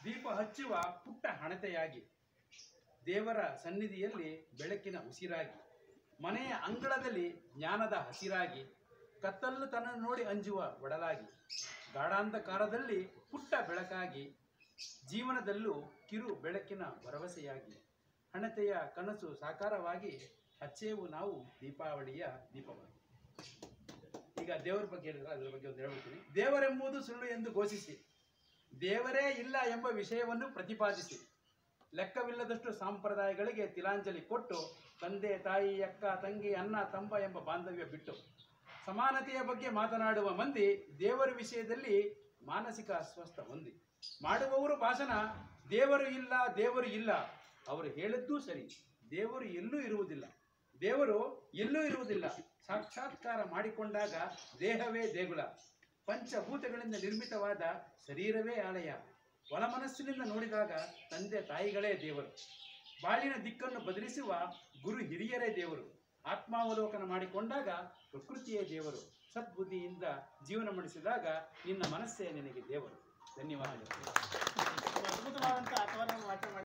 ದೀಪ ಹಚ್ಚುವ ಪುಟ್ಟ ಹಣತೆಯಾಗಿ, ದೇವರ ಸನ್ನಿಧಿಯಲ್ಲಿ ಬೆಳಕಿನ ಉಸಿರಾಗಿ, ಮನೆಯ ಅಂಗಳದಲ್ಲಿ ಜ್ಞಾನದ ಹಸಿರಾಗಿ, ಕತ್ತಲು ತನ್ನ ನೋಡಿ ಅಂಜುವ ಒಡಲಾಗಿ, ಗಾಢಾಂಧಕಾರದಲ್ಲಿ ಪುಟ್ಟ ಬೆಳಕಾಗಿ, ಜೀವನದಲ್ಲೂ ಕಿರು ಬೆಳಕಿನ ಭರವಸೆಯಾಗಿ, ಹಣತೆಯ ಕನಸು ಸಾಕಾರವಾಗಿ ಹಚ್ಚೇವು ನಾವು ದೀಪಾವಳಿಯ ದೀಪವಾಗಿ. ಈಗ ದೇವರ ಬಗ್ಗೆ ಹೇಳಿದ್ರೆ ಅದರ ಬಗ್ಗೆ ಒಂದು ಹೇಳ್ಬಿಡ್ತೀನಿ. ದೇವರೆಂಬುದು ಸುಳ್ಳು ಎಂದು ಘೋಷಿಸಿ, ದೇವರೇ ಇಲ್ಲ ಎಂಬ ವಿಷಯವನ್ನು ಪ್ರತಿಪಾದಿಸಿ, ಲೆಕ್ಕವಿಲ್ಲದಷ್ಟು ಸಂಪ್ರದಾಯಗಳಿಗೆ ತಿಲಾಂಜಲಿ ಕೊಟ್ಟು, ತಂದೆ ತಾಯಿ ಅಕ್ಕ ತಂಗಿ ಅಣ್ಣ ತಂಬ ಎಂಬ ಬಾಂಧವ್ಯ ಬಿಟ್ಟು, ಸಮಾನತೆಯ ಬಗ್ಗೆ ಮಾತನಾಡುವ ಮಂದಿ ದೇವರ ವಿಷಯದಲ್ಲಿ ಮಾನಸಿಕ ಅಸ್ವಸ್ಥ ಹೊಂದಿ, ಮಾಡುವವರು ಭಾಷಣ ದೇವರು ಇಲ್ಲ ದೇವರು ಇಲ್ಲ, ಅವರು ಹೇಳಿದ್ದೂ ಸರಿ, ದೇವರು ಎಲ್ಲೂ ಇರುವುದಿಲ್ಲ, ದೇವರು ಎಲ್ಲೂ ಇರುವುದಿಲ್ಲ, ಸಾಕ್ಷಾತ್ಕಾರ ಮಾಡಿಕೊಂಡಾಗ ದೇಹವೇ ದೇಗುಲ, ಪಂಚಭೂತಗಳಿಂದ ನಿರ್ಮಿತವಾದ ಶರೀರವೇ ಆಲಯ, ಒಳಮನಸ್ಸಿನಿಂದ ನೋಡಿದಾಗ ತಂದೆ ತಾಯಿಗಳೇ ದೇವರು, ಬಾಳಿನ ದಿಕ್ಕನ್ನು ಬದಲಿಸುವ ಗುರು ಹಿರಿಯರೇ ದೇವರು, ಆತ್ಮಾವಲೋಕನ ಮಾಡಿಕೊಂಡಾಗ ಪ್ರಕೃತಿಯೇ ದೇವರು, ಸದ್ಬುದ್ಧಿಯಿಂದ ಜೀವನ ಮಾಡಿಸಿದಾಗ ನಿನ್ನ ಮನಸ್ಸೇ ನಿನಗೆ ದೇವರು. ಧನ್ಯವಾದಗಳು. ಅದ್ಭುತವಾದಂಥ ಅಥವಾ